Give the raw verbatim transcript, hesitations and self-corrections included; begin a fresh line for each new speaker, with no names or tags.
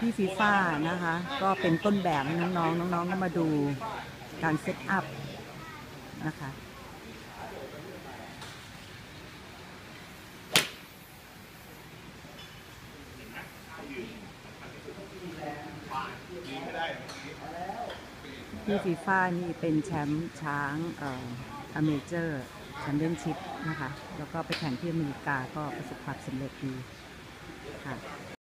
ที่ฟีฟ่านะคะก็เป็นต้นแบบให้น้องๆน้องๆก็มาดูการเซตอัพนะคะที่ฟีฟ่านี่เป็นแชมป์ช้างเอ่ออเมเจอร์แชมเปี้ยนชิพนะคะแล้วก็ไปแข่งที่อเมริกาก็ประสบความสำเร็จดีค่ะ